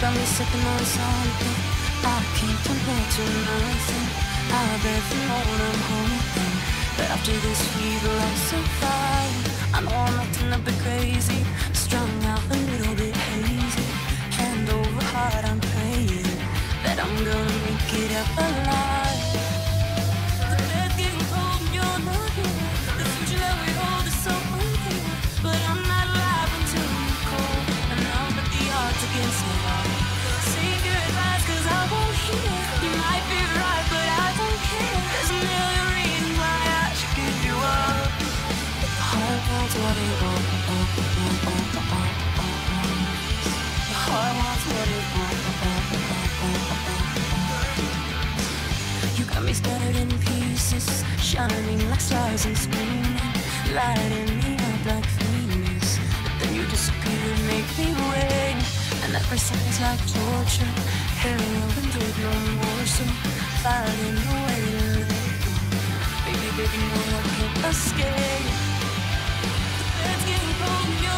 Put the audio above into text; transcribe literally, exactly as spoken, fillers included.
got me sipping on something I can't compare to nothing. I bet you know what I'm hoping, but after this fever I'll survive. I know I'm acting a bit crazy, strung out a little bit hazy. Hand over heart I'm praying that I'm gonna make it up alive. The bed's getting cold and you're not here. The future that we hold is so unclear, but I'm not alive until you're cold, and I'll bet the odds against me. Save your advice cause I won't hear. You might be right but I don't care. There's a million reasons why I should give you up. Heart wants what it wants. Heart wants what it wants. You got me scattered in pieces, shining like stars and screaming, lighting me up like Venus. But then you disappear and make me wait, and that first sounds like torture. Heroin did no more, so finding a way to let go. Baby, baby, no, I can't escape. The bed's getting cold and you're